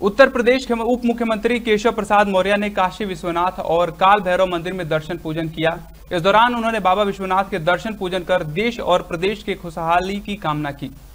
उत्तर प्रदेश के उप मुख्यमंत्री केशव प्रसाद मौर्य ने काशी विश्वनाथ और काल भैरव मंदिर में दर्शन पूजन किया। इस दौरान उन्होंने बाबा विश्वनाथ के दर्शन पूजन कर देश और प्रदेश की खुशहाली की कामना की।